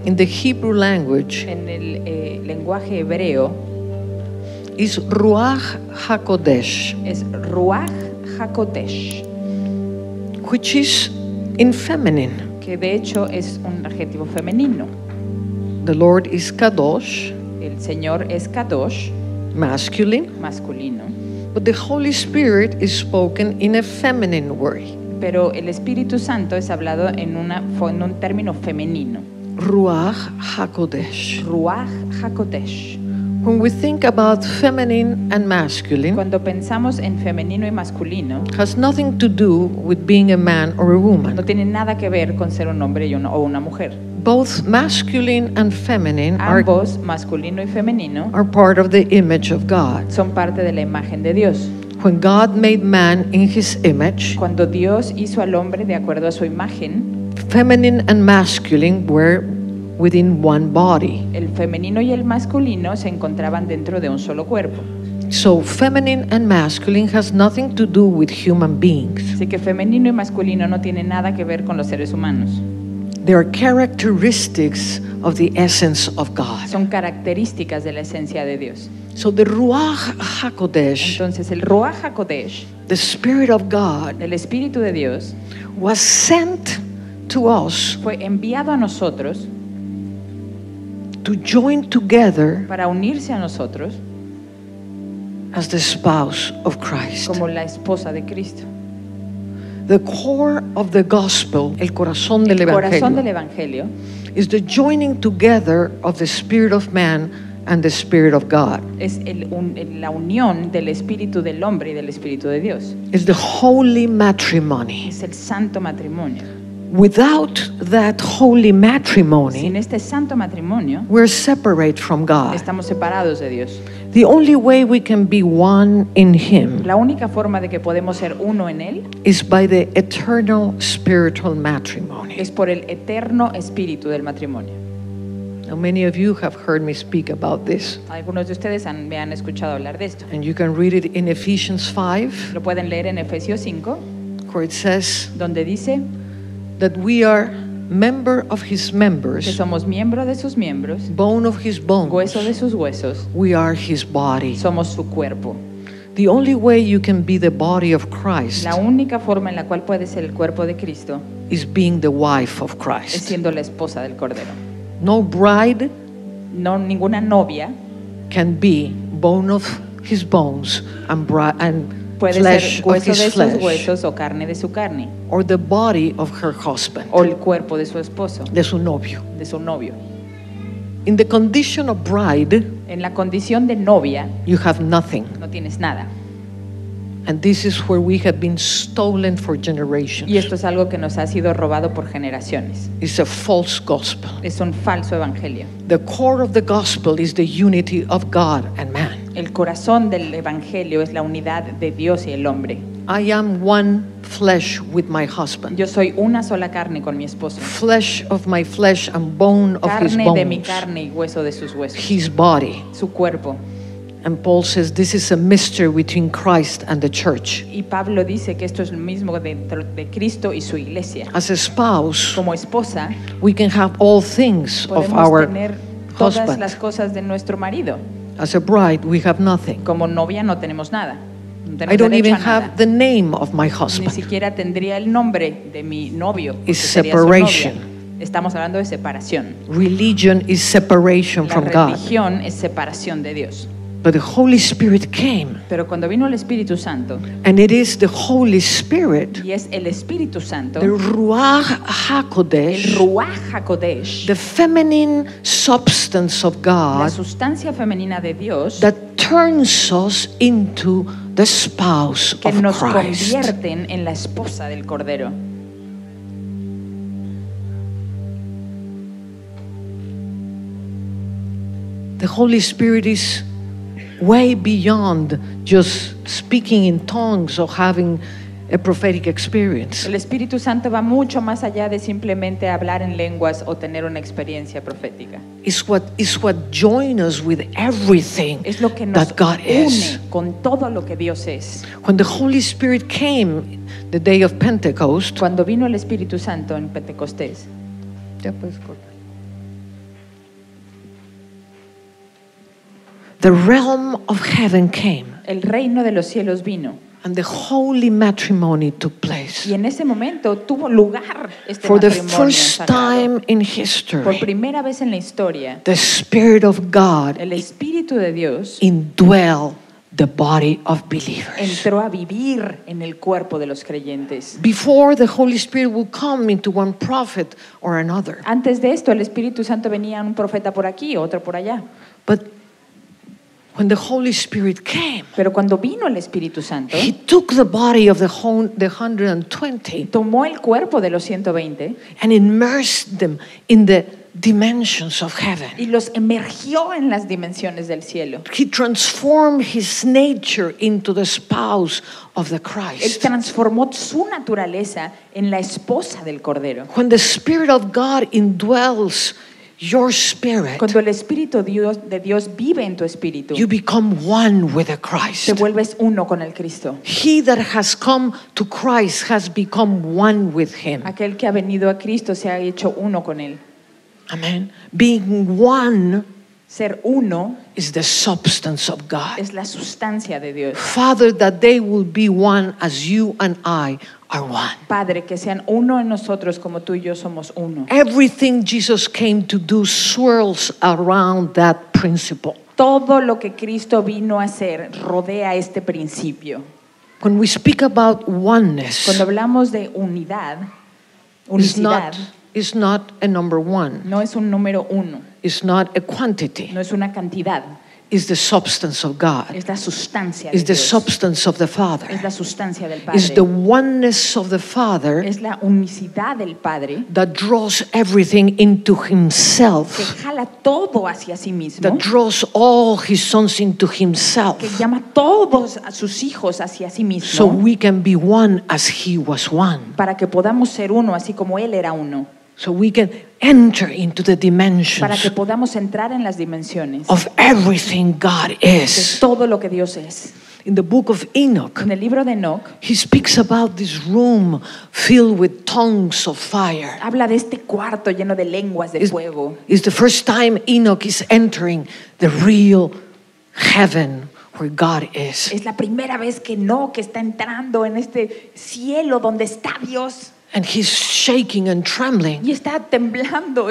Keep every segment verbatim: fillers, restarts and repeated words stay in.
in the Hebrew language en el eh, lenguaje hebreo is Ruach HaKodesh, es Ruach HaKodesh, which is in feminine. que de hecho es un adjetivo femenino. The Lord is Kadosh, El Señor es Kadosh, masculine, masculino, but the Holy Spirit is spoken in a feminine way. pero el Espíritu Santo es hablado en, una, en un término femenino. Ruach HaKodesh. Ruach HaKodesh. When we think about feminine and masculine, Cuando pensamos en femenino y masculino, has nothing to do with being a man or a no woman. tiene nada que ver con ser un hombre y una, o una mujer. Both masculine and feminine are, Ambos, masculino y femenino, are part of the image of God. son parte de la imagen de Dios. When God made man in his image, Cuando Dios hizo al hombre de acuerdo a su imagen, feminine and masculine were within one body. el femenino y el masculino se encontraban dentro de un solo cuerpo. So feminine and masculine has nothing to do with human beings. Así que femenino y masculino no tienen nada que ver con los seres humanos. They are characteristics of the essence of God. Son características de la esencia de Dios. So the Ruach HaKodesh, Entonces el Ruach HaKodesh, the Spirit of God, el Espíritu de Dios, was sent to us fue enviado a nosotros to join together para unirse a nosotros as the spouse of Christ. como la esposa de Cristo. The core of the gospel, el corazón del El corazón del evangelio, Evangelio is the joining together of the spirit of man and the spirit of God. es el, un, el- la unión del espíritu del hombre y del espíritu de Dios. It's the holy matrimony. Es el santo matrimonio. Without that holy Sin matrimony, este santo matrimonio, we're separate from God. estamos separados de Dios. The only way we can be one in Him La única forma de que podemos ser uno en Él is by the eternal spiritual matrimony. es por el eterno espíritu del matrimonio. Now, many of you have heard me speak about this, Algunos de ustedes han- me han escuchado hablar de esto. and you can read it in Ephesians five, Lo pueden leer en Efesios cinco, where it says donde dice that we are member of His que members, somos miembro de sus miembros, bone of His bones. hueso de sus huesos, We are His body. somos su cuerpo. The only way you can be the body of Christ La única forma en la cual puede ser el cuerpo de Cristo is being the wife of es Christ. siendo la esposa del Cordero. No bride No, ninguna novia can be bone of his bones and, bri- and puede flesh ser of hueso his de sus flesh, huesos o carne de su carne, or the body of her husband, o el cuerpo de su esposo, de su novio. de su novio. In the condition of bride, En la condición de novia you have nothing. no tienes nada. And this is where we have been stolen for Y generations. esto es algo que nos ha sido robado por generaciones. It's a false gospel. Es un falso evangelio. The core of the gospel is the unity of God and man. El corazón del evangelio es la unidad de Dios y el hombre. I am one flesh with my husband. Yo soy una sola carne con mi esposo. Flesh of my flesh and bone of his Carne de mi bones. carne y hueso de sus huesos. His body. Su cuerpo. And Paul says this is a mystery between Christ and the church. Y Pablo dice que esto es lo mismo dentro de Cristo y su iglesia. As a spouse, Como esposa, we can have all things of podemos our tener todas husband. las cosas de nuestro marido. As a bride, we have nothing. Como novia no tenemos nada. No I tenemos don't derecho even a nada. have the name of my Ni husband. siquiera tendría el nombre de mi novio. porque Is sería su separation. novia. Estamos hablando de separación. Religion is separation La from God. religión es separación de Dios. But the Holy Spirit came, Pero cuando vino el Espíritu Santo, and it is the Holy Spirit, y es el Espíritu Santo, the Ruach el HaKodesh, Ruach HaKodesh, the feminine substance of la God, sustancia femenina de Dios, that turns us into the spouse que of nos Christ. convierten en la esposa del Cordero. The Holy Spirit is way beyond just speaking in tongues or having a prophetic experience. El Espíritu Santo va mucho más allá de simplemente hablar en lenguas o tener una experiencia profética. It's what, it's what joins us with everything Es lo que nos that God is. une con todo lo que Dios es. When the Holy Spirit came the day of Pentecost, Cuando vino el Espíritu Santo en Pentecostés, ya puedes cortar. the realm of heaven came, el reino de los cielos vino. and the holy matrimony took place. Y en ese momento tuvo lugar este For the matrimonio first sagrado. time in Por history, primera vez en la historia, the Spirit of God el Espíritu de Dios indwell the body of believers. entró a vivir en el cuerpo de los creyentes. Before, the Holy Spirit would come into one prophet or another. Antes de esto, el Espíritu Santo venía un profeta por aquí, otro por allá. But when the Holy Spirit came, Pero cuando vino el Espíritu Santo, He took the body of the whole, the one hundred twenty tomó el cuerpo de los ciento veinte and immersed them in the dimensions of heaven. y los emergió en las dimensiones del cielo. He transformed His nature into the spouse of the Él Christ. transformó su naturaleza en la esposa del Cordero. When the Spirit of God indwells your spirit, Cuando el Espíritu Dios, de Dios vive en tu espíritu, you become one with the te Christ. vuelves uno con el Cristo. He that has come to Christ has become one with Him. Aquel que ha venido a Cristo se ha hecho uno con Él. Amen. Being one Ser uno is the substance of God. es la sustancia de Dios. Father, that they will be one as you and I are one. Padre, que sean uno en nosotros como tú y yo somos uno. Everything Jesus came to do swirls around that principle. Todo lo que Cristo vino a hacer rodea este principio. When we speak about oneness, Cuando hablamos de unidad, it's unicidad, not, it's not a number one. no es un número uno, It's not a quantity. no es una cantidad, It's the substance of God. es la sustancia de It's the Dios, substance of the Father. es la sustancia del It's Padre, the oneness of the Father es la unicidad del Padre that draws everything into que Himself, jala todo hacia sí mismo, that draws all His sons into que Himself, llama todos a sus hijos hacia sí so mismo, we can be one as He was one. para que podamos ser uno así como Él era uno, So we can enter into the para que dimensions podamos entrar en las dimensiones of everything God de is. todo lo que Dios es. In the book of Enoch, En el libro de Enoch he speaks about this room filled with tongues of fire. habla de este cuarto lleno de lenguas de It's, fuego. it's the first time Enoch is entering the real heaven where God is. Es la primera vez que Enoch está entrando en este cielo donde está Dios And he's shaking and trembling. y está temblando.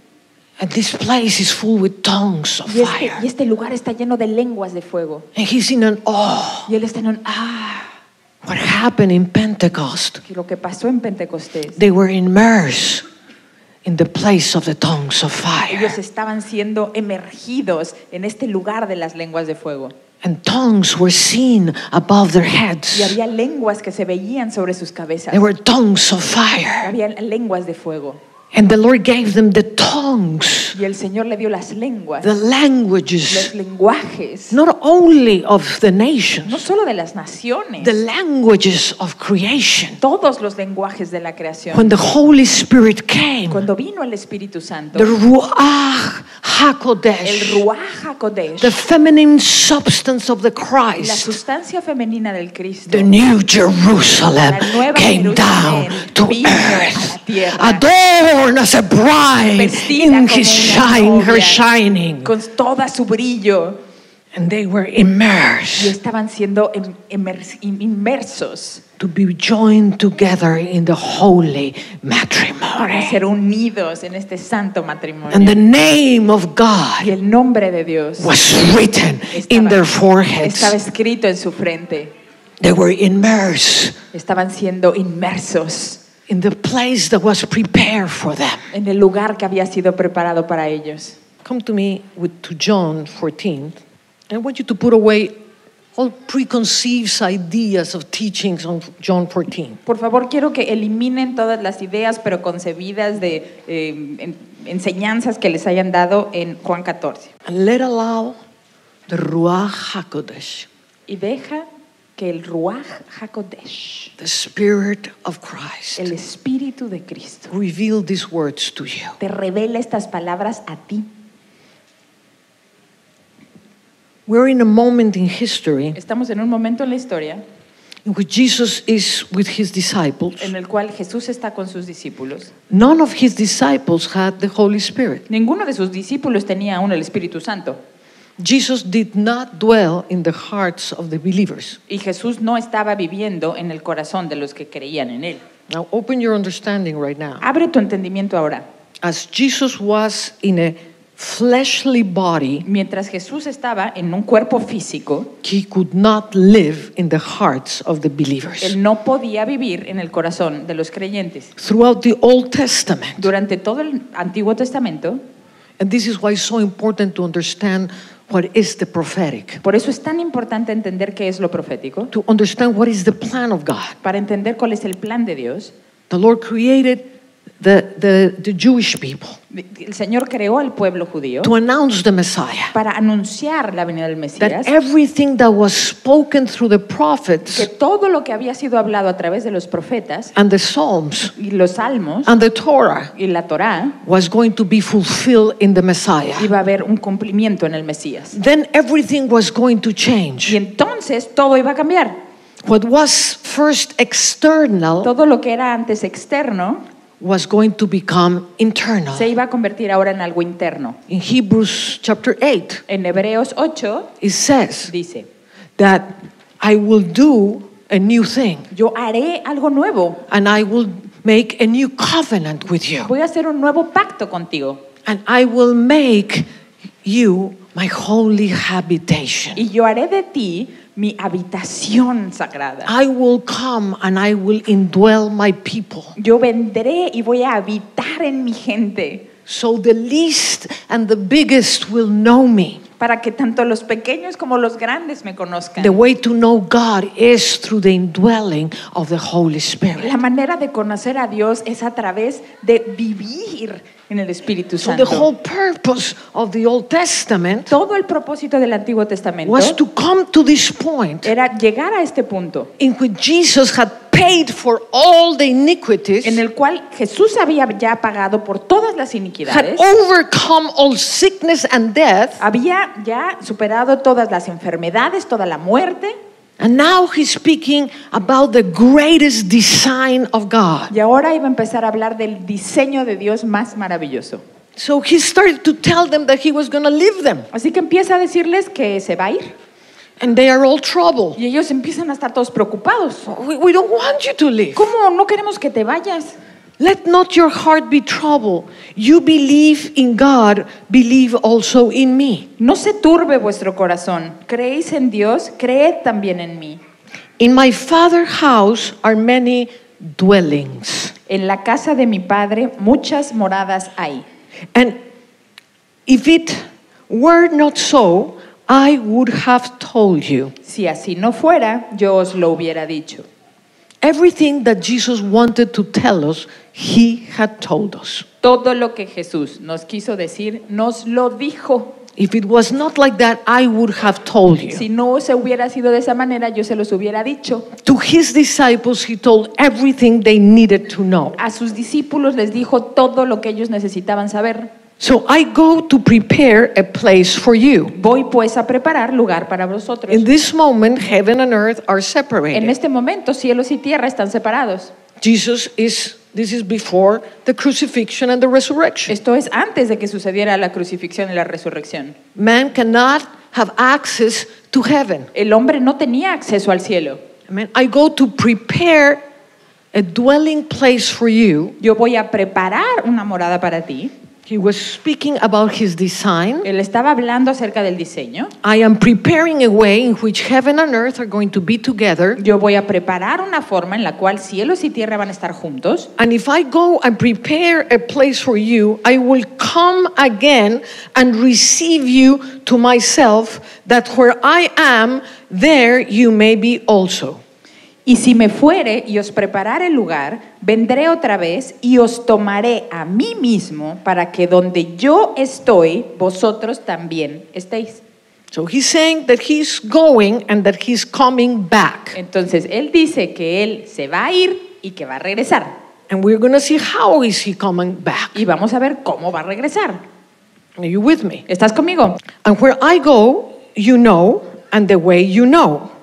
And this place is full with tongues of Y este, y fire. este lugar está lleno de lenguas de fuego. And he's in an awe. Y él está en un ah, What happened in Pentecost? que lo que pasó en Pentecostés. They were immersed in the place of the tongues of Ellos fire. estaban siendo emergidos en este lugar de las lenguas de fuego. And tongues were seen above their heads. Y había lenguas que se veían sobre sus cabezas. They were tongues of fire. Había lenguas de fuego. And the Lord gave them the tongues, Y el Señor le dio las lenguas, the los languages, lenguajes, not only of the no nations, solo de las naciones, the languages of creation. todos los lenguajes de la creación. When the Holy Spirit came, Cuando vino el Espíritu Santo, the Ruach el HaKodesh, Ruach HaKodesh, the feminine substance of the la Christ, sustancia femenina del Cristo, the New Jerusalem La nueva came down Jerusalén to vino a la earth, tierra. adorned as a bride Vestida in como His una shine, her novia, shining. con toda su brillo, And they were y immersed estaban siendo em- emers- inmersos to be joined together in the holy para matrimony. ser unidos en este santo matrimonio. And the name of Y God el nombre de Dios was written in estaba, their estaba foreheads. escrito en su frente. They were immersed Estaban siendo inmersos in the place that was prepared for them. en el lugar que había sido preparado para ellos. Come to me with to John fourteen. I want you to put away all preconceived ideas of teachings on John fourteen. Por favor, quiero que eliminen todas las ideas preconcebidas de eh, en- enseñanzas que les hayan dado en Juan catorce. And let allow the Ruach HaKodesh, Y deja que el Ruach HaKodesh, the Spirit of Christ, el Espíritu de Cristo, reveal these words to you. te revela estas palabras a ti. We're in a moment in history Estamos en un momento en la historia in which Jesus is with His disciples. en el cual Jesús está con sus discípulos. None of His disciples had the Holy Spirit. Ninguno de sus discípulos tenía aún el Espíritu Santo. Jesus did not dwell in the hearts of the believers. Y Jesús no estaba viviendo en el corazón de los que creían en él. Now open your understanding right now. Abre tu entendimiento ahora. As Jesus was in a fleshly body, Mientras Jesús estaba en un cuerpo físico, he could not live in the hearts of the believers. él no podía vivir en el corazón de los creyentes. Throughout the Old Testament, Durante todo el Antiguo Testamento, and this is why it's so important to understand what is the prophetic, por eso es tan importante entender qué es lo profético, to understand what is the plan of God. para entender cuál es el plan de Dios. The Lord created the, the, the Jewish people El Señor creó al pueblo judío to announce the Messiah. para anunciar la venida del Mesías, That everything that was spoken through the que prophets todo lo que había sido hablado a través de los profetas and the Psalms y los salmos and the Torah y la Torá, was going to be fulfilled in the Messiah. iba a haber un cumplimiento en el Mesías. Then everything was going to Y change. entonces todo iba a cambiar. What was first external Todo lo que era antes externo was going to become internal. se iba a convertir ahora en algo interno. In Hebrews chapter eight, En Hebreos ocho it says dice, that I will do a new thing yo haré algo nuevo, and I will make a new covenant with you. voy a hacer un nuevo pacto contigo And I will make you my holy habitation. y yo haré de ti mi habitación sagrada. I will come and I will indwell my people. Yo vendré y voy a habitar en mi gente So the least and the biggest will know me. para que tanto los pequeños como los grandes me conozcan. The way to know God is through the indwelling of the Holy Spirit. La manera de conocer a Dios es a través de vivir en el Espíritu So the Santo. whole purpose of the Old Testament Todo el propósito del Antiguo Testamento was to come to this point era llegar a este punto in which Jesus had paid for all the iniquities, en el cual Jesús había ya pagado por todas las had iniquidades, overcome all sickness and death, había ya superado todas las enfermedades, toda la muerte, and now he's speaking about the greatest design of God. y ahora iba a empezar a hablar del diseño de Dios más maravilloso. So he started to tell them that he was going to leave them, Así que empieza a decirles que se va a ir, and they are all troubled. y ellos empiezan a estar todos preocupados. We, we don't want you to leave. ¿Cómo no queremos que te vayas? Let not your heart be troubled. You believe in God, believe also in me. No se turbe vuestro corazón. Creéis en Dios, creed también en mí. In my Father's house are many dwellings. En la casa de mi Padre muchas moradas hay. And if it were not so, I would have told you. Si así no fuera, yo os lo hubiera dicho. Everything that Jesus wanted to tell us, he had told us. Todo lo que Jesús nos quiso decir, nos lo dijo. If it was not like that, I would have told you. Si no se hubiera sido de esa manera, yo se los hubiera dicho. To his disciples, he told everything they needed to know. A sus discípulos les dijo todo lo que ellos necesitaban saber. So I go to prepare a place for you. Voy pues a preparar lugar para vosotros. In this moment, heaven and earth are En separated. este momento, cielos y tierra están separados. Jesus is, this is before the crucifixion and the resurrection. Esto es antes de que sucediera la crucifixión y la resurrección. Man cannot have access to heaven. El hombre no tenía acceso al cielo. Amen. I go to prepare a dwelling place for you. Yo voy a preparar una morada para ti. He was speaking about his design. Él estaba hablando acerca del diseño. I am preparing a way in which heaven and earth are going to be together. Yo voy a preparar una forma en la cual cielos y tierra van a estar juntos. And if I go and prepare a place for you, I will come again and receive you to myself, that where I am, there you may be also. Y si me fuere y os preparare el lugar, vendré otra vez y os tomaré a mí mismo, para que donde yo estoy, vosotros también estéis. So he's saying that he's going and that he's coming back. Entonces, él dice que él se va a ir y que va a regresar. And we're going to see how is he coming back. Y vamos a ver cómo va a regresar. Are you with me? ¿Estás conmigo? And where I go, you know, and the way you know.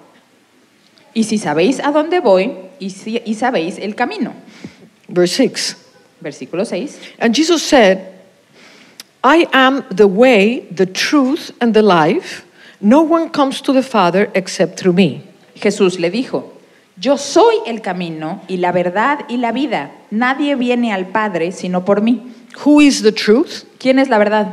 Y si sabéis a dónde voy y, si, y sabéis el camino. Verse six. Versículo seis. And Jesus said, I am the way, the truth, and the life. No one comes to the Father except through me. Jesús le dijo, yo soy el camino y la verdad y la vida. Nadie viene al Padre sino por mí. Who is the truth? ¿Quién es la verdad?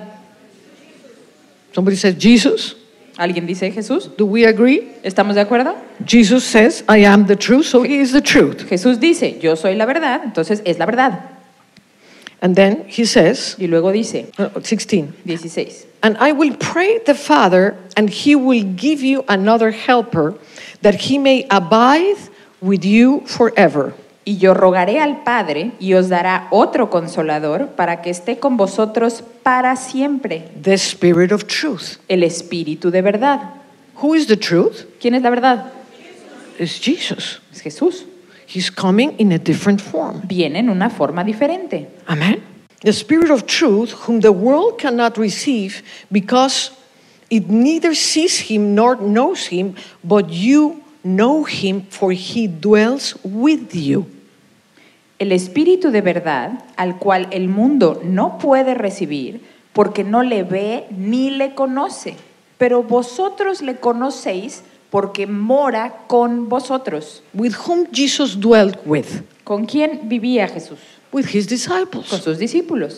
Somebody says Jesus. ¿Alguien dice Jesús? Do we agree? ¿Estamos de acuerdo? Jesus says, I am the truth, so he is the truth. Jesús dice, yo soy la verdad, entonces es la verdad. And then he says, Y luego dice, uh, sixteen, dieciséis, and I will pray the Father, and he will give you another helper, that he may abide with you forever. y yo rogaré al Padre y os dará otro consolador para que esté con vosotros para siempre, The Spirit of truth. el Espíritu de verdad. Who is the truth? ¿Quién es la verdad? It's Jesus. Es Jesús. He's coming in a different form. Viene en una forma diferente. Amen. The Spirit of truth, whom the world cannot receive because it neither sees him nor knows him, but you know him, for he dwells with you. El Espíritu de verdad, al cual el mundo no puede recibir, porque no le ve ni le conoce, pero vosotros le conocéis porque mora con vosotros. With whom Jesus dwelt with? ¿Con quién vivía Jesús? With his Con disciples. sus discípulos.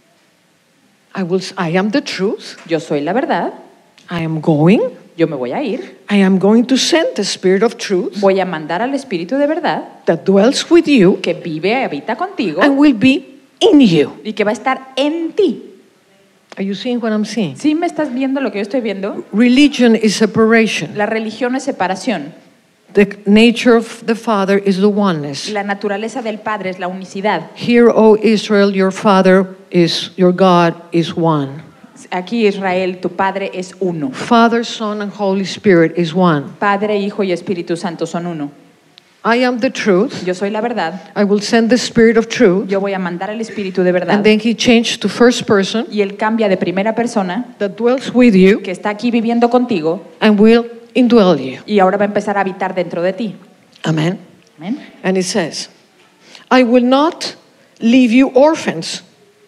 I will. I am the truth. Yo soy la verdad, I am going. yo me voy a ir, I am going to send the Spirit of truth voy a mandar al Espíritu de verdad that dwells with you que vive y habita contigo and will be in you. y que va a estar en ti. Are you seeing what I'm seeing? ¿Sí me estás viendo lo que yo estoy viendo? Religion is separation. La religión es separación. The nature of the Father is the oneness. La naturaleza del Padre es la unicidad. Hear, O Israel, your Father is, your God is one. Aquí Israel, tu Padre es uno. Father, Son, and Holy Spirit is one. Padre, Hijo y Espíritu Santo son uno. I am the truth. Yo soy la verdad. I will send the Spirit of truth. Yo voy a mandar al Espíritu de verdad. And then he changed to first person Y él cambia de primera persona, that dwells with you que está aquí viviendo contigo, and will indwell you. y ahora va a empezar a habitar dentro de ti. Amen. Amén. And it says, I will not leave you orphans.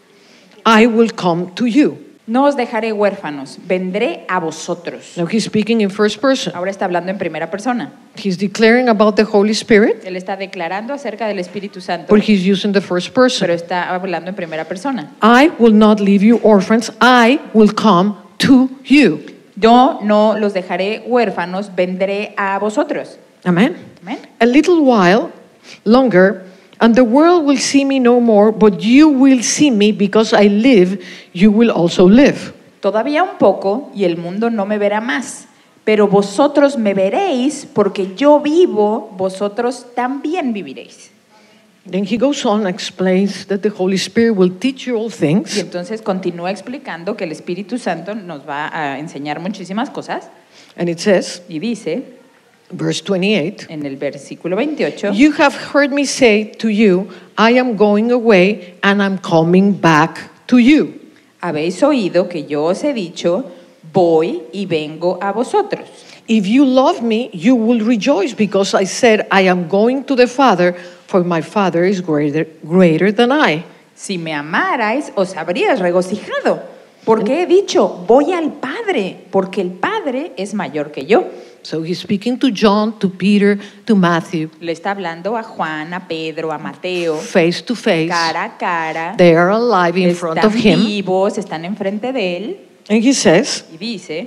I will come to you. No os dejaré huérfanos, vendré a vosotros. Now he's speaking in first person. Ahora está hablando en primera persona. He's declaring about the Holy Spirit, Él está declarando acerca del Espíritu Santo, but he's using the first pero person. está hablando en primera persona. I will not leave you orphans. I will come to you. Yo no los dejaré huérfanos, vendré a vosotros. Amen. Amén. A little while longer, and the world will see me no more, but you will see me because I live, you will also live. Todavía un poco y el mundo no me verá más, pero vosotros me veréis porque yo vivo, vosotros también viviréis. Then he goes on and explains that the Holy Spirit will teach you all Y things. entonces continúa explicando que el Espíritu Santo nos va a enseñar muchísimas cosas And it says, y dice verse twenty-eight, en el versículo veintiocho, you have heard me say to you, I am going away and I'm coming back to you. habéis oído que yo os he dicho, voy y vengo a vosotros. If you love me, you will rejoice because I said, I am going to the Father, for my Father is greater, greater than I. Si me amarais, os habríais regocijado, porque he dicho, voy al Padre, porque el Padre es mayor que yo. So he's speaking to John, to Peter, to Matthew, Le está hablando a Juan, a Pedro, a Mateo, face to face. cara a cara. They are alive in front Están of him. vivos, están enfrente de él. And he says, Y dice,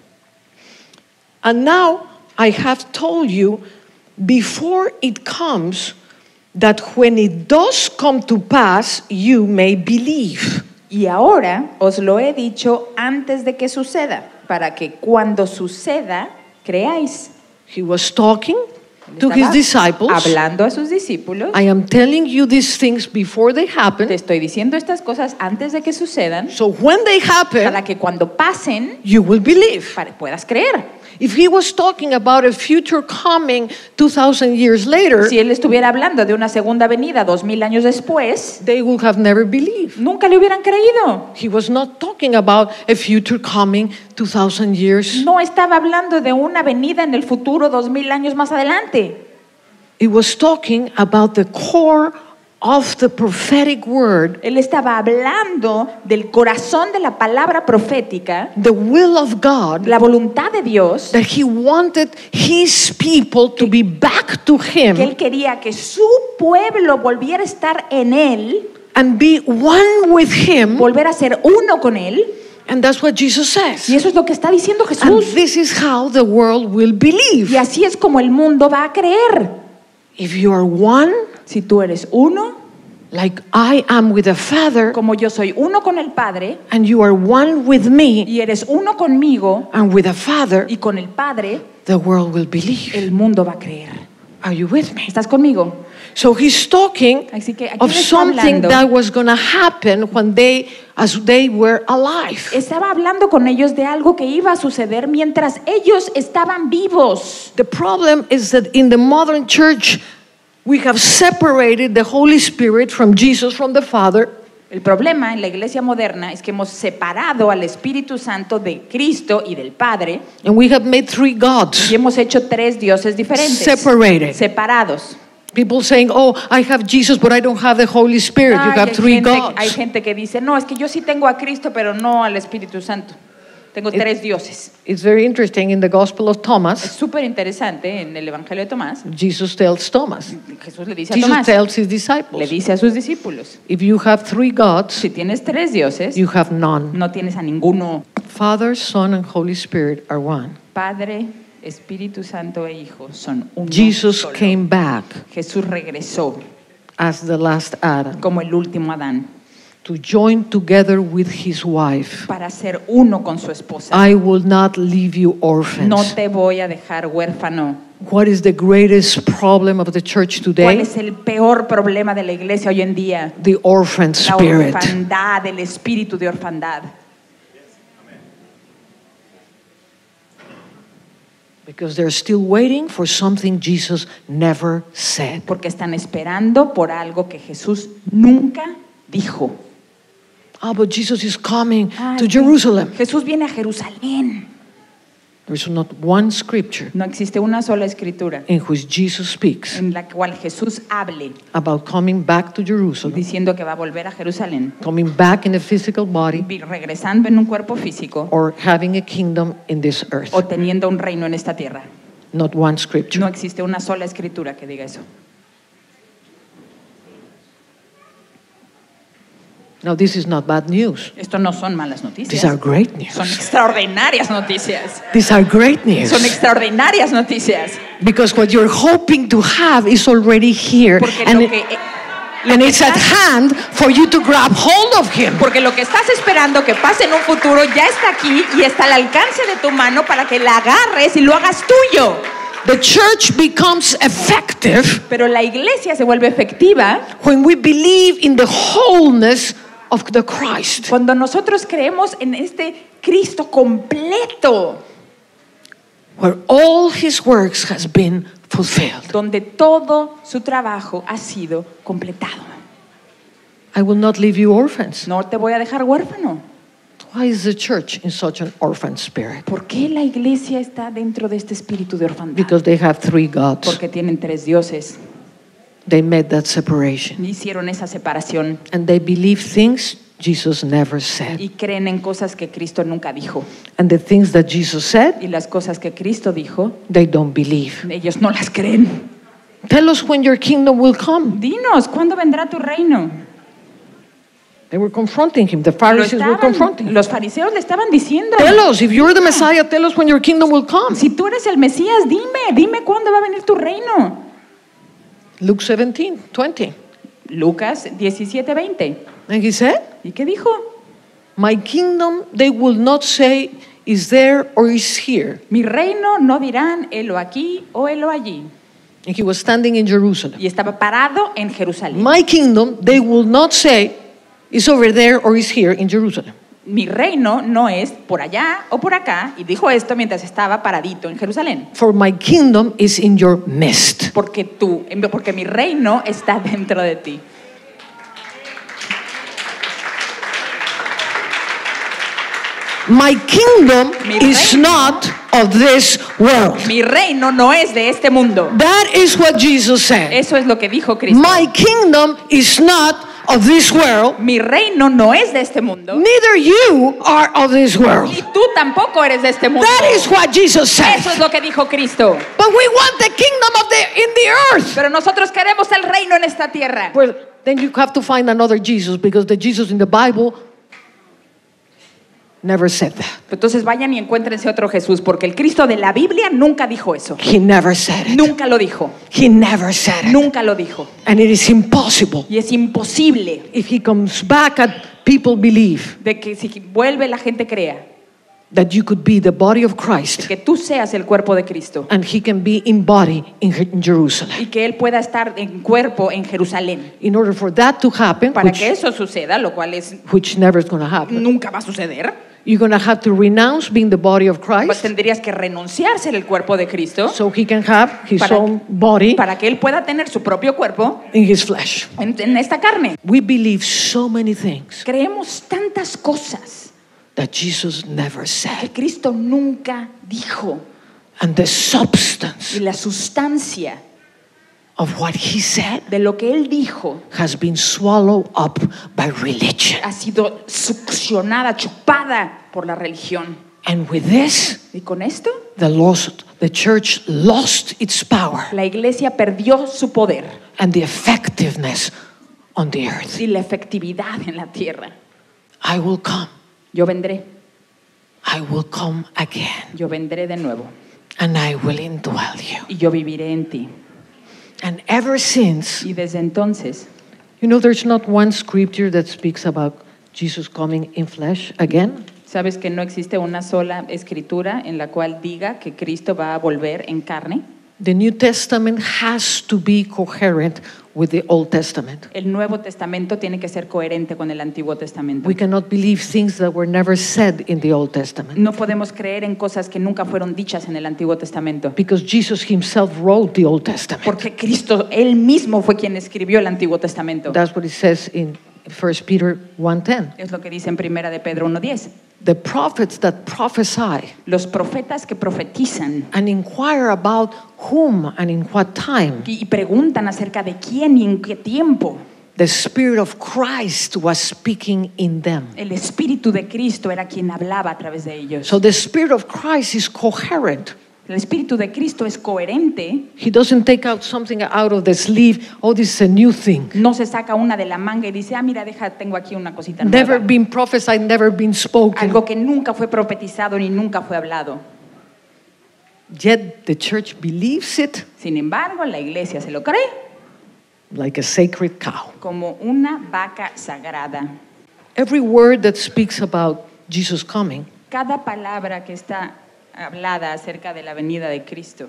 and now I have told you before it comes, that when it does come to pass, you may believe. y ahora os lo he dicho antes de que suceda, para que cuando suceda, creáis. He was talking Él to estaba his disciples. hablando a sus discípulos. I am telling you these things before they Te happen. estoy diciendo estas cosas antes de que sucedan, So when they happen, para que cuando pasen, you will believe. para- puedas creer. If he was talking about a future coming two thousand years later, Si él estuviera hablando de una segunda venida dos mil años después, they would have never believed. nunca le hubieran creído. He was not talking about a future coming two thousand years. No estaba hablando de una venida en el futuro dos mil años más adelante. He was talking about the core of the prophetic word, Él estaba hablando del corazón de la palabra profética, the will of God, la voluntad de Dios, that he wanted his people to be back to que him Él quería que su pueblo volviera a estar en Él, and be one with him. volver a ser uno con Él. And that's what Jesus says. Y eso es lo que está diciendo And Jesús. this is how the world will believe. Y así es como el mundo va a creer. If you are one, Si tú eres uno, like I am with the Father, como yo soy uno con el Padre, and you are one with me y eres uno conmigo and with the Father, y con el Padre, the world will believe. el mundo va a creer. Are you with me? ¿Estás conmigo? So he's talking Así que aquí of le está something hablando. that was going to happen when they, as they were alive. Estaba hablando con ellos de algo que iba a suceder mientras ellos estaban vivos. The problem is that in the modern church, we have separated the Holy Spirit from Jesus, from the Father. El problema en la iglesia moderna es que hemos separado al Espíritu Santo de Cristo y del Padre And we have made three gods. y hemos hecho tres dioses diferentes, Separated. separados. People saying, oh, I have Jesus, but I don't have the Holy Spirit. You Ay, have hay, three gente, gods. hay gente que dice, no, es que yo sí tengo a Cristo, pero no al Espíritu Santo. Tengo tres dioses. It's very interesting. In the Gospel of Es Thomas, súper interesante en el Evangelio de Tomás. Jesus tells Thomas, Jesús le dice a Jesus Tomás, tells his le disciples, dice a sus discípulos, if you have three gods, si tienes tres dioses, you have none. no tienes a ninguno. Father, Son, and Holy Spirit are one. Padre, Espíritu Santo e Hijo son uno Jesus solo. came back Jesús regresó as the last Adam como el último Adán to join together with his wife. para ser uno con su esposa. I will not leave you No orphans. te voy a dejar huérfano. What is the greatest problem of the church ¿Cuál today? es el peor problema de la iglesia hoy en día? The orphan La spirit. orfandad, el espíritu de orfandad. Because they're still waiting for something Jesus never said. Porque están esperando por algo que Jesús nunca dijo. Ah, but Jesus is coming Ah, to es que Jerusalem. Jesús viene a Jerusalén. There's not one scripture No existe una sola escritura in which Jesus speaks en la cual Jesús hable about coming back to Jerusalem, diciendo que va a volver a Jerusalén, coming back in a physical body, vi- regresando en un cuerpo físico or having a kingdom in this earth. o teniendo un reino en esta tierra. Not one scripture. No existe una sola escritura que diga eso. Now, this is not bad news. Esto no son malas These noticias. are great Son news. extraordinarias noticias. These are great news. Son extraordinarias noticias. Because what you're hoping to have is already here. Porque And, lo it- que, eh, and it's at hand for you to grab hold of Him. porque lo que estás esperando que pase en un futuro ya está aquí y está al alcance de tu mano para que la agarres y lo hagas tuyo. The church becomes effective Pero la iglesia se vuelve efectiva when we believe in the wholeness of the Christ. cuando nosotros creemos en este Cristo completo, Where all His works has been fulfilled. donde todo su trabajo ha sido completado. I will not leave you orphans. No te voy a dejar huérfano. Why is the church in such an orphan spirit? ¿Por qué la iglesia está dentro de este espíritu de orfandad? Because they have three gods. Porque tienen tres dioses. They made that separation. Hicieron esa separación And they believe things Jesus never said. y creen en cosas que Cristo nunca dijo. And the things that Jesus said, Y las cosas que Cristo dijo, they don't believe. ellos no las creen. Tell us when your kingdom will come. Dinos, ¿cuándo vendrá tu reino? They were confronting him. The Lo Pharisees were estaban- confronting him. los fariseos le estaban diciendo, Tell us, if you're the Messiah, tell us when your kingdom will come. si tú eres el Mesías, dime, dime cuándo va a venir tu reino. Luke seventeen, twenty. Lucas diecisiete veinte. And he said, ¿Y qué dijo? my kingdom, they will not say, is there or is here. Mi reino no dirán, helo aquí o helo allí. And he was standing in Jerusalem. Y estaba parado en Jerusalén. My kingdom, they will not say, is over there or is here in Jerusalem. Mi reino no es por allá o por acá. Y dijo esto mientras estaba paradito en Jerusalén. For my kingdom is in your midst. Porque tú, porque mi reino está dentro de ti. My kingdom Mi is reino. not of this world. Mi reino no es de este mundo. That is what Jesus said. Eso es lo que dijo Cristo. My kingdom is not of this world. Mi reino no es de este mundo. Neither you are of this world. Y tú tampoco eres de este mundo. That is what Jesus said. Eso es lo que dijo Cristo. But we want the kingdom of the in the earth. Pero nosotros queremos el reino en esta tierra. Well, then you have to find another Jesus, because the Jesus in the Bible never said that. Entonces vayan y encuéntrense otro Jesús, porque el Cristo de la Biblia nunca dijo eso. He never said it. Nunca lo dijo. He never said it. Nunca lo dijo. And it is impossible Y es imposible if he comes back and people believe de que si vuelve la gente crea that you could be the body of Christ que tú seas el cuerpo de Cristo and he can be in body in Je- in Jerusalem. y que Él pueda estar en cuerpo en Jerusalén. In order for that to happen, Para which, que eso suceda, lo cual es which never is going to happen, nunca va a suceder, you're going to have to renounce being the body of pues Christ tendrías que renunciar a ser el cuerpo de Cristo so he can have his Para- own body para que Él pueda tener su propio cuerpo in his flesh. en, en esta carne. We believe so many things Creemos tantas cosas that Jesus never que said. Cristo nunca dijo. And the Y substance la sustancia of what he said de lo que Él dijo has been swallowed up by religion. ha sido succionada, chupada por la religión. And with this, Y con esto, the lost, the church lost its power la iglesia perdió su poder and the effectiveness on the earth. y la efectividad en la tierra. I will come. Yo vendré, I will come again. yo vendré de nuevo And I will indwell you. y yo viviré en ti. And ever since, Y desde entonces, you know, there's not one scripture that speaks about Jesus coming in flesh again. ¿sabes que no existe una sola escritura en la cual diga que Cristo va a volver en carne? The New Testament has to be coherent with the Old Testament. El Nuevo Testamento tiene que ser coherente con el Antiguo Testamento. We cannot believe things that were never said in the Old Testament, No podemos creer en cosas que nunca fueron dichas en el Antiguo Testamento. because Jesus himself wrote the Old Testament. Porque Cristo, Él mismo fue quien escribió el Antiguo Testamento. That's what it says in First Peter one ten. Es lo que dice en Primera de Pedro uno diez. The prophets that prophesy Los profetas que profetizan and inquire about whom and in what time y y preguntan acerca de quién y en qué tiempo the Spirit of Christ was speaking in them. el Espíritu de Cristo era quien hablaba a través de ellos. So the Spirit of Christ is coherent. El Espíritu de Cristo es coherente. He doesn't take out something out of the sleeve. Oh, this is a new thing. No se saca una de la manga y dice, ah, mira, deja, tengo aquí una cosita Never nueva. been prophesied, never been spoken. Algo que nunca fue profetizado ni nunca fue hablado. Yet the church believes it Sin embargo, la iglesia se lo cree like a sacred cow. como una vaca sagrada. Every word that speaks about Jesus coming Cada palabra que está hablada acerca de la venida de Cristo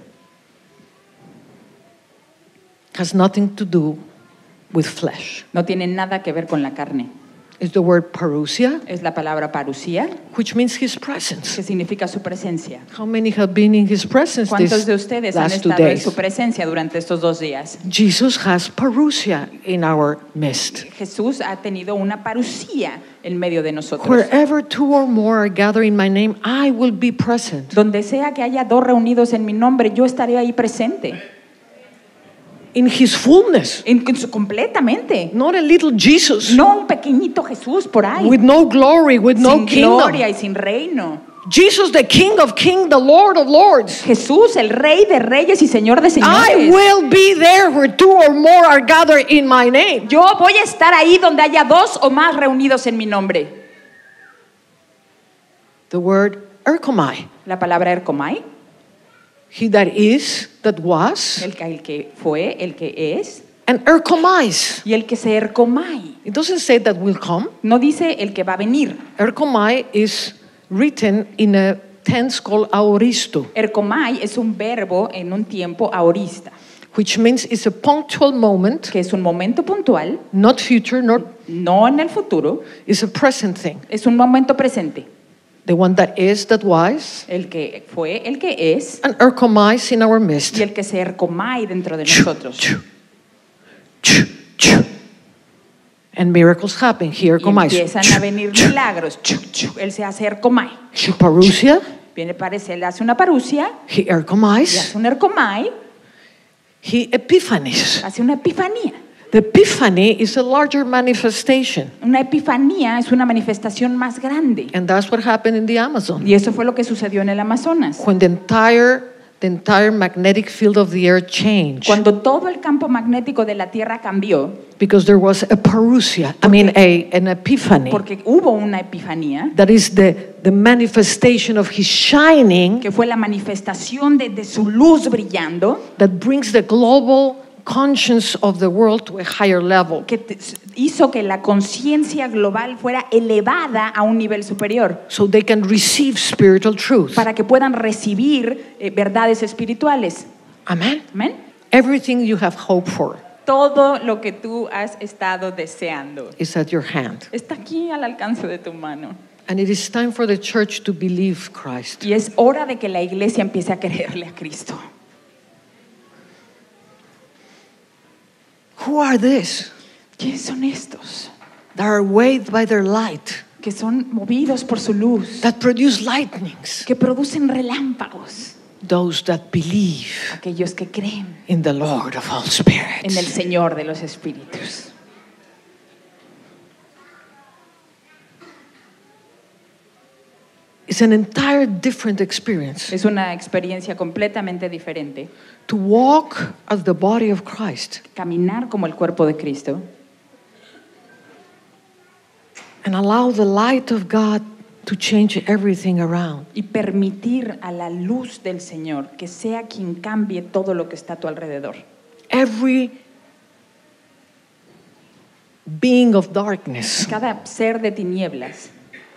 has nothing to do with flesh. no tiene nada que ver con la carne. It's the word parousia, Es la palabra parusía, which means his presence. que significa su presencia. How many have been in his presence ¿Cuántos de these ustedes han last two estado en days? su presencia durante estos dos días? Jesus has parousia in our midst. Jesús ha tenido una parusía en medio de nosotros. Wherever two or more are gathered in my name, I will be present. Donde sea que haya dos reunidos en mi nombre, yo estaré ahí presente. In his fullness. En, en su- completamente. Not a little Jesus No un pequeñito Jesús por ahí. with no glory, with no sin gloria kingdom. y sin reino. Jesus, the King of Kings, the Lord of Lords. Jesús, el Rey de Reyes y Señor de I Señores. will be there where two or more are gathered in my name. Yo voy a estar ahí donde haya dos o más reunidos en mi nombre. The word erkomai. La palabra erkomai, He that is, that was, el que, el que fue, el que es, and erkomais. y el que se erkomai. It doesn't say that will come. No dice el que va a venir. Erkomai is written in a tense called aoristo, Erkomai es un verbo en un tiempo aorista, which means it's a punctual moment, que es un momento puntual, not future, not, no en el futuro, it's a present thing. es un momento presente. The one that is, that was, El que fue, el que es, and erkomais in our midst. y el que se erkomai dentro de nosotros. Chu, chu, chu. And miracles happen. Here Y come I. empiezan a venir milagros. Chu, chu. Él se hace ercomai. She parousia. Viene, parece, él hace una parusia He y erchomais. hace un ercomai, He epiphanies. hace una epifanía. The epiphany is a larger manifestation. Una epifanía es una manifestación más grande. And that's what happened in the Amazon. Y eso fue lo que sucedió en el Amazonas. When the entire the entire magnetic field of the earth changed. Cuando todo el campo magnético de la Tierra cambió, Because there was a parousia. I mean a an epiphany. porque hubo una epifanía, That is the, the manifestation of his shining que fue la manifestación de, de su luz brillando, that brings the global conscience of the world to a higher level. que te- hizo que la conciencia global fuera elevada a un nivel superior, So they can receive spiritual truth. para que puedan recibir eh, verdades espirituales. Amen. Amén. Everything you have hope for Todo lo que tú has estado deseando is at your hand. está aquí al alcance de tu mano. And it is time for the church to believe Christ. Y es hora de que la iglesia empiece a creerle a Cristo. Who are these ¿Quiénes son estos? that are weighed by their light, Que son movidos por su luz, that produce lightnings? que producen relámpagos. Those that believe Aquellos que creen in the Lord of all en el spirits. Señor de los espíritus. It's an entire different experience Es una experiencia completamente diferente. to walk as the body of Christ Caminar como el cuerpo de Cristo and allow the light of God to change everything around. y permitir a la luz del Señor que sea quien cambie todo lo que está a tu alrededor. Every being of darkness Cada ser de tinieblas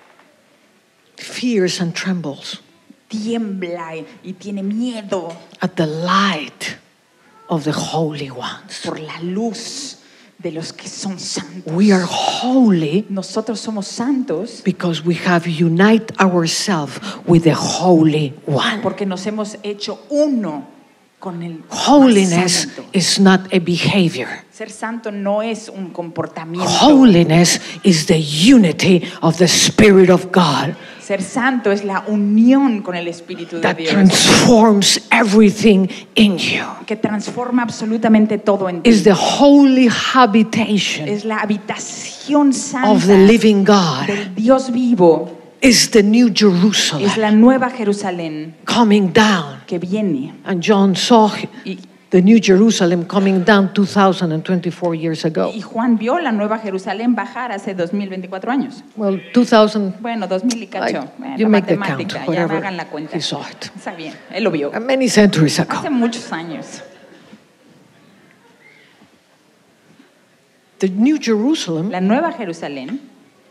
fears and trembles tiembla y- y tiene miedo at the light of the holy ones. por la luz de los que son santos. We are holy Nosotros somos santos because we have united ourselves with the Holy One. porque nos hemos hecho uno con el más Holiness santo. is not a behavior. Ser santo no es un comportamiento. Holiness is the unity of the Spirit of God Ser santo es la unión con el Espíritu de that Dios transforms everything in you. que transforma absolutamente todo en ti. Is the holy habitation Es la habitación santa of the living God. del Dios vivo. Is the New Es Jerusalem la nueva Jerusalén coming down. que viene. And John saw Y, the New Jerusalem coming down two thousand twenty-four years ago. y Juan vio la nueva Jerusalén bajar hace dos mil veinticuatro años. Well, two thousand, Bueno, dos mil y cacho. Like, Bueno, you make the count, matemática, ya whatever. me hagan la cuenta. He saw it. Está bien, él lo vio. uh, many centuries ago. Hace muchos años. The New Jerusalem La nueva Jerusalén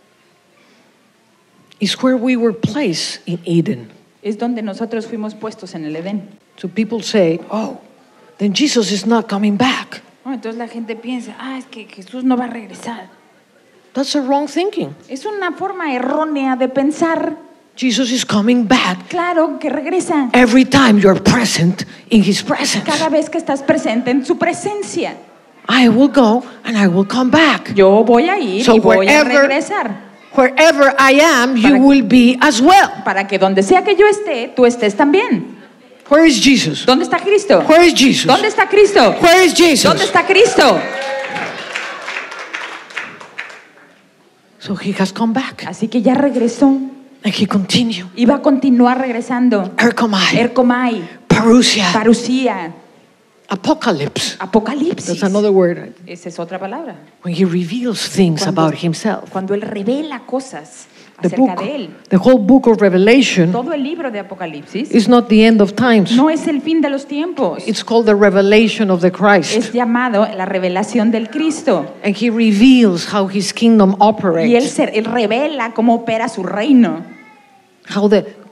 is where we were placed in Eden. es donde nosotros fuimos puestos en el Edén. So people say, oh, then Jesus is not coming back. Oh, entonces la gente piensa, ah, es que Jesús no va a regresar. That's a wrong thinking. Es una forma errónea de pensar. Jesus is coming back Claro que regresa every time you're present in his presence. cada vez que estás presente en su presencia. I will go and I will come back. Yo voy a ir So y voy a wherever- regresar. Wherever I am, you Para- will be as well. Para que donde sea que yo esté, tú estés también. Where is Jesus? ¿Dónde está Cristo? Where is Jesus? ¿Dónde está Cristo? Where is Jesus? ¿Dónde está Cristo? So he has come back Así que ya regresó and he continued. y va a continuar regresando. Erchomai, Ercomai, parousia, parucía, apocalypse. apocalipsis. That's another word. Esa es otra palabra. When he reveals things Cuando- about himself. Cuando él revela cosas The acerca book, de él. the whole book of Revelation Todo el libro de Apocalipsis is not the end of times. no es el fin de los tiempos. It's called the revelation of the Christ. Es llamado la revelación del Cristo. And he reveals how his kingdom Y él, operates, se, él revela cómo opera su reino. how the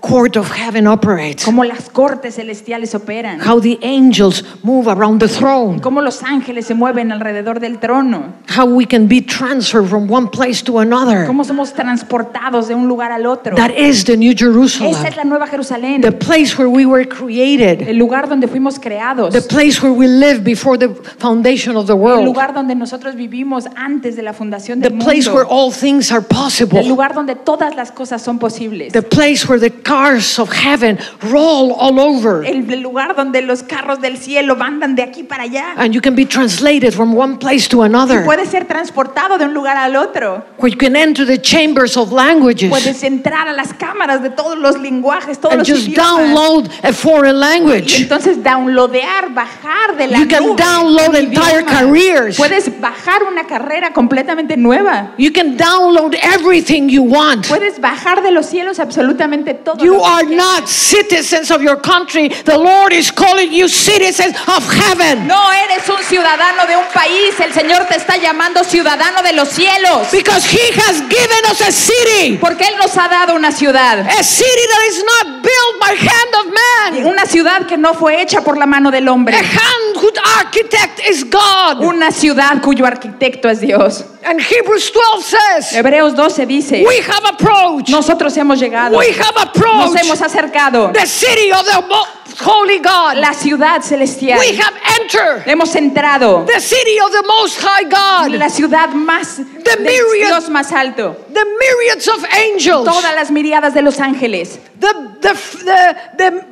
court of heaven operates. Cómo las cortes celestiales operan. How the angels move around the throne. Cómo los ángeles se mueven alrededor del trono. How we can be transferred from one place to another. Cómo somos transportados de un lugar al otro. That is the New Jerusalem. Esa es la Nueva Jerusalén. The place where we were created. El lugar donde fuimos creados. The place where we lived before the foundation of the El world. lugar donde nosotros vivimos antes de la fundación The del place where mundo. all things are El possible. lugar donde todas las cosas son posibles. The place where the cars of heaven roll all over. El el lugar donde los carros del cielo andan de aquí para allá. And you can be translated from one place to Y another. puedes ser transportado de un lugar al otro. Where you can enter the chambers of languages. Puedes entrar a las cámaras de todos los lenguajes, todos And los just idiomas. download a foreign Y language. entonces downloadear, bajar de la You can nube download un entire idioma. careers. Puedes bajar una carrera completamente nueva. You can download everything you want. Puedes bajar de los cielos absolutamente todo. You lo que are quieras. not citizens of your country. The Lord is calling you citizens of heaven. No eres un ciudadano de un país, el Señor te está llamando ciudadano de los cielos. Because He has given us a city. Porque Él nos ha dado una ciudad. A city that is not built by hand of man. Una ciudad que no fue hecha por la mano del hombre. A hand whose architect is God. Una ciudad cuyo arquitecto es Dios. And Hebrews twelve says, Hebreos doce dice, we have approached. nosotros hemos llegado, We have nos approached hemos acercado, the city of the most holy God. la ciudad celestial. We have entered Hemos entrado, the city of the most high God. la ciudad más The del myriad- Dios más alto. The myriads of angels. Todas las miriadas de los ángeles. The the the the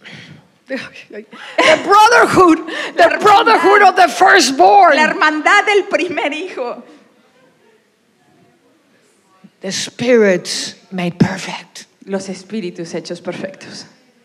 the brotherhood, the brotherhood of the firstborn. La hermandad del primer hijo. The spirits made perfect. Los espíritus hechos perfectos.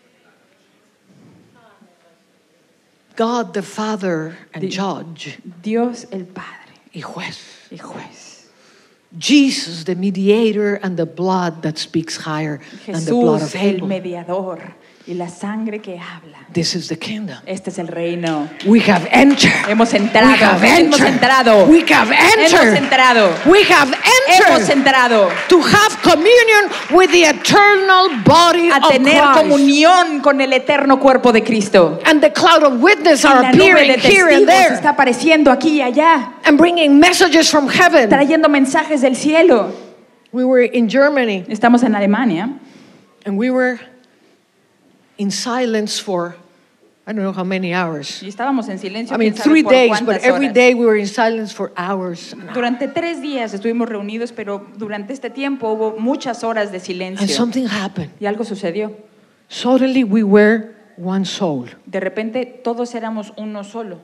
God the Father and Di- Judge Dios el Padre y juez. y juez. Jesus the mediator and the blood that speaks higher than the blood of Jesús el Abel. mediador y la sangre que habla. This is the kingdom. Este es el reino. We have entered. Hemos entrado. We have Hemos entered. entrado. We have Hemos entered. entrado. We have Hemos entered entrado to have communion with the eternal body a of tener Christ. comunión con el eterno cuerpo de Cristo. And the cloud of witness Y are la nube de appearing here and testigos there está apareciendo aquí y allá, and bringing messages from heaven. trayendo mensajes del cielo. We were in Germany Estamos en Alemania and we were in silence for I don't know how many hours. y estábamos en silencio. I mean, quién sabe three por days, but cuántas every horas. day we were in silence for hours. and hours. Durante tres días estuvimos reunidos, pero durante este tiempo hubo muchas horas de And silencio. something happened. Y algo sucedió. Suddenly we were one soul. De repente todos éramos uno solo.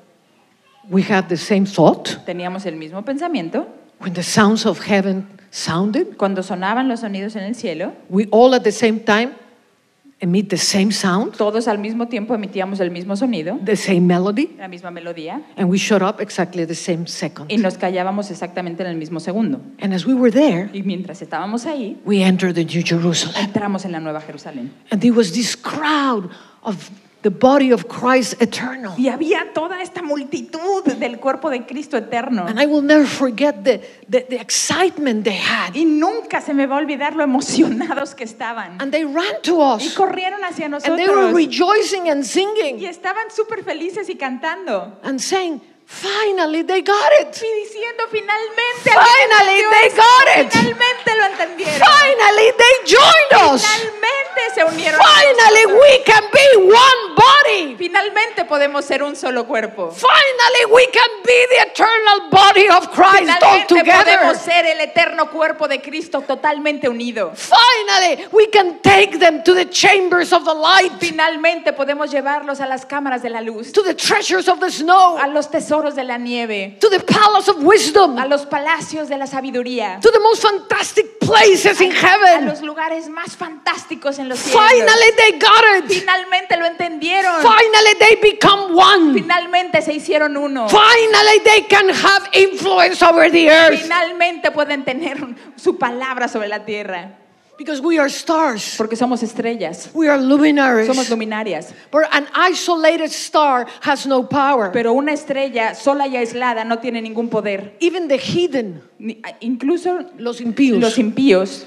We had the same thought. Teníamos el mismo pensamiento. When the sounds of heaven sounded, Cuando sonaban los sonidos en el cielo, we all at the same time emit the same sound, todos al mismo tiempo emitíamos el mismo sonido, the same melody, la misma melodía, and we shut up exactly the same second. y nos callábamos exactamente en el mismo segundo. And as we were there, Y mientras estábamos ahí, we entered the New Jerusalem. entramos en la Nueva Jerusalén. And there was this crowd of the body of Christ eternal. Y había toda esta multitud del cuerpo de Cristo eterno. And I will never forget the, the, the excitement they had. Y nunca se me va a olvidar lo emocionados que estaban. And they ran to Y us. corrieron hacia And they were nosotros. rejoicing and Y singing estaban súper felices y cantando. and saying, finally, they got it. Y diciendo, finalmente, Finally, alguien they entendió got esto, it. finalmente lo entendieron. Finally, they joined us. Finalmente se unieron. a Finally, nosotros. we can be one body. Finalmente podemos ser un solo cuerpo. Finally, we can be the eternal body of Christ all Finalmente together. podemos ser el eterno cuerpo de Cristo totalmente unido. Finally, we can take them to the chambers of the light, Finalmente podemos llevarlos a las cámaras de la luz, to the treasures of the snow, a los tesoros de la nieve, to the palace of wisdom, a los palacios de la sabiduría, to the most fantastic places in a heaven. los lugares más fantásticos en los cielos. Finally, they got it. Finalmente lo entendieron. Finally, they become one. Finalmente se hicieron uno. Finally, they can have influence over the earth. Finalmente pueden tener un- su palabra sobre la tierra. Because we are stars. Porque somos estrellas. We are luminaries. Somos luminarias. But an isolated star has no power. Pero una estrella sola y aislada no tiene ningún poder. Even the hidden, Ni- Incluso los impíos, los impíos,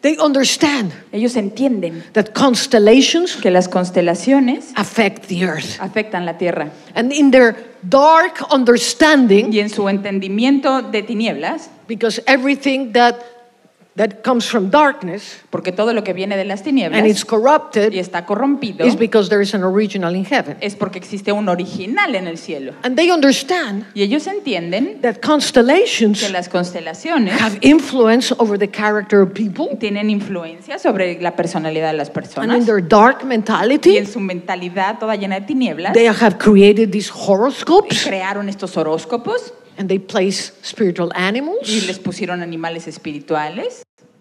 They understand Ellos entienden that constellations que las constelaciones affect the earth. afectan la Tierra. And in their dark understanding, Y en su entendimiento de tinieblas, because everything that that comes from darkness porque todo lo que viene de las and it's tinieblas corrupted y está corrompido, is because there is an original in heaven. es porque existe un original en el cielo. And they understand Y ellos entienden that que constellations las constelaciones have influence over the character of people, tienen influencia sobre la personalidad de las and in personas. their dark Y mentality, en su mentalidad toda llena de tinieblas, they have created these y horoscopes, crearon estos horóscopos and they place spiritual y animals les pusieron animales espirituales,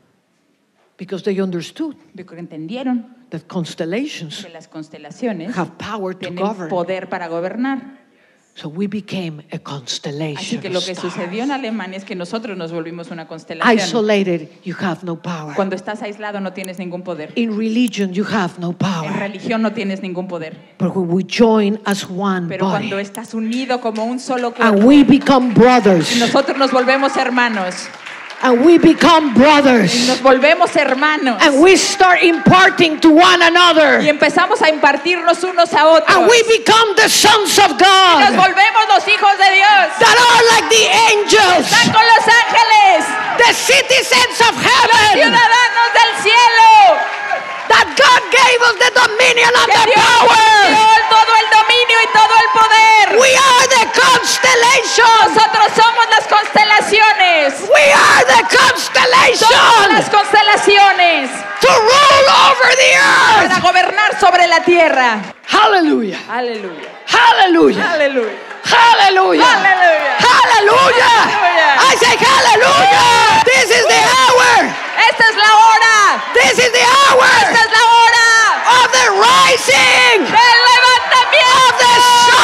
because they understood porque entendieron that constellations que las constelaciones have power to tienen govern. poder para gobernar. So we became a Así constellation que of lo que stars. sucedió en Alemania es que nosotros nos volvimos una constelación. Isolated, you have no power. Cuando estás aislado no tienes ningún poder. In religion, you have no En power. religión no tienes ningún poder. But when we join as one Pero cuando body estás unido como un solo and cuerpo, we become brothers, nosotros nos volvemos hermanos. and we become Y brothers, nos volvemos hermanos. and we start imparting to one Y another, empezamos a impartirnos unos a otros. and we become the sons of Nos God volvemos los hijos de Dios. that are like the angels, Están con los ángeles, the citizens of heaven, ciudadanos del cielo. that God gave us the dominion and Que the Dios power. dio todo el dominio y todo el poder. We are the constellation. Nosotros somos las constelaciones. We are the Somos constellation las constelaciones to rule over the para earth. gobernar sobre la tierra. Hallelujah. Aleluya. Hallelujah. Aleluya. Hallelujah. Aleluya. Hallelujah. Hallelujah. I say hallelujah. This is the hour. Esta es la hora. This is the hour Esta es la hora of the rising del levantamiento. of the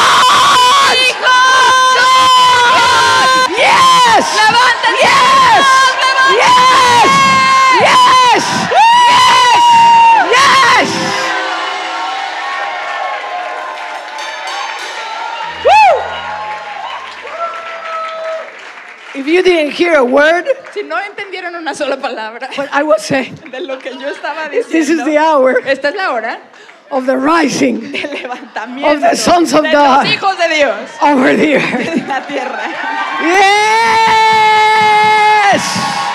sons. ¡Hijos! Yes. ¡Levántense! Yes. ¡Levántense! Yes. Yes. Yes. Yes. If you didn't hear a word, Si no entendieron una sola palabra but I was saying, de lo que yo estaba this is diciendo, the hour esta es la hora of the rising del levantamiento of the sons of de God los hijos de Dios over the earth. en la tierra. Yes.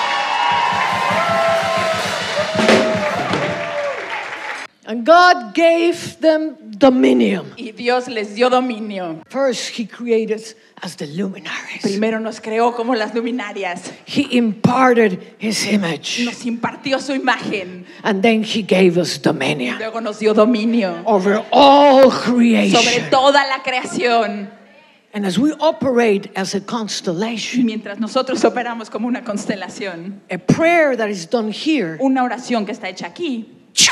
And God gave them dominion. Y Dios les dio dominio. First, He created us as the luminaries. Primero nos creó como las luminarias. He imparted His image. Nos impartió su imagen. And then He gave us dominion Luego nos dio dominio over all sobre creation. toda la creación. And as we operate as a Y constellation, mientras nosotros operamos como una constelación, a prayer that is done here una oración que está hecha aquí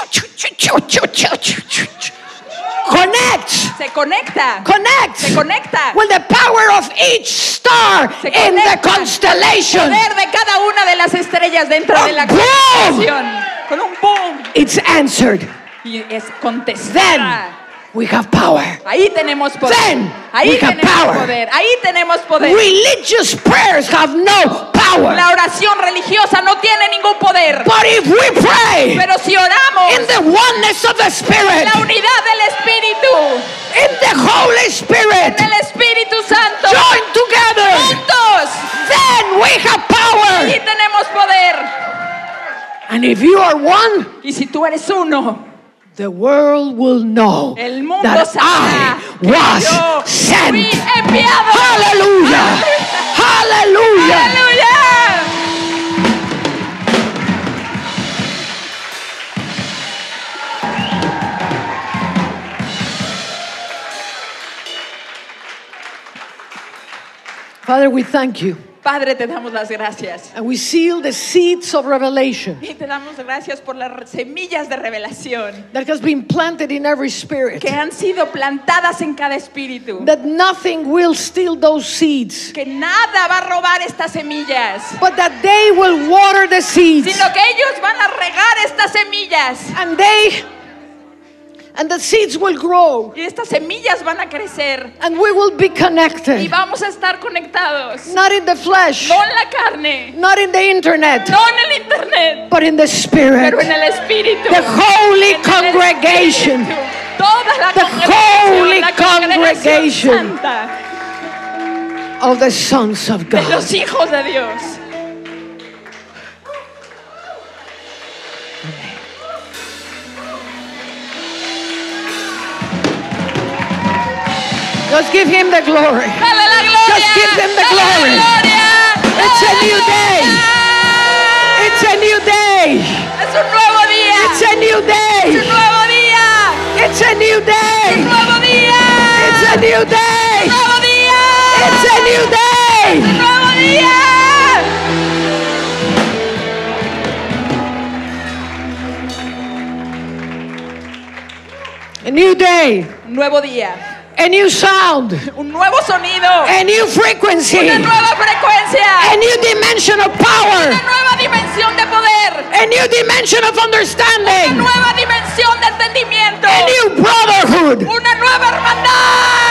connects, se conecta. connects Se conecta. with the power of each star Se in the conecta constellation. Poder de cada una de las estrellas dentro de la ¡Boom! constelación. Con un boom. It's answered. Y es Then contestada. we have power. Ahí tenemos poder. Then Ahí we have tenemos power. poder. Ahí tenemos poder. Religious prayers have no power. La oración religiosa no tiene ningún poder. But if we pray Pero si oramos in the oneness of the Spirit, la unidad del Espíritu, in the Holy Spirit, del Espíritu Santo, joined together, juntos, then we have power. ahí tenemos poder. And if you are one, Y si tú eres uno, the world will know el mundo that sabrá I que was yo sent. fui enviado. Hallelujah. Hallelujah. ¡Aleluya! Father, we thank you. Padre, te damos las gracias. And we seal the seeds of revelation Y te damos gracias por las semillas de revelación that has been planted in every spirit. que han sido plantadas en cada espíritu. That nothing will steal those seeds, Que nada va a robar estas semillas, but that they will water the seeds. sino que ellos van a regar estas semillas. And they And the seeds will grow. Y estas semillas van a crecer. And we will be Y connected. vamos a estar conectados. Not in the flesh. No en la carne. Not in the internet. No en el internet. But in the spirit. Pero en el espíritu. The holy En el congregation. espíritu. Toda la The congregación, holy la congregación congregation. santa Of the sons of de God. los hijos de Dios. Just give him the glory. Dale la gloria. Just give him the Dale la glory. gloria. It's a Dale new la day. gloria. It's a new day. Es un nuevo día. It's a new Es un day. nuevo día. It's a new day. Un nuevo día. It's a new day. Un nuevo día. It's a new day. Un nuevo día. A new day. Un nuevo día. A new sound. Un nuevo sonido. A new frequency. Una nueva frecuencia. A new dimension of power. Una nueva dimensión de poder. A new dimension of Una understanding. nueva dimensión de entendimiento. A new brotherhood. Una nueva hermandad.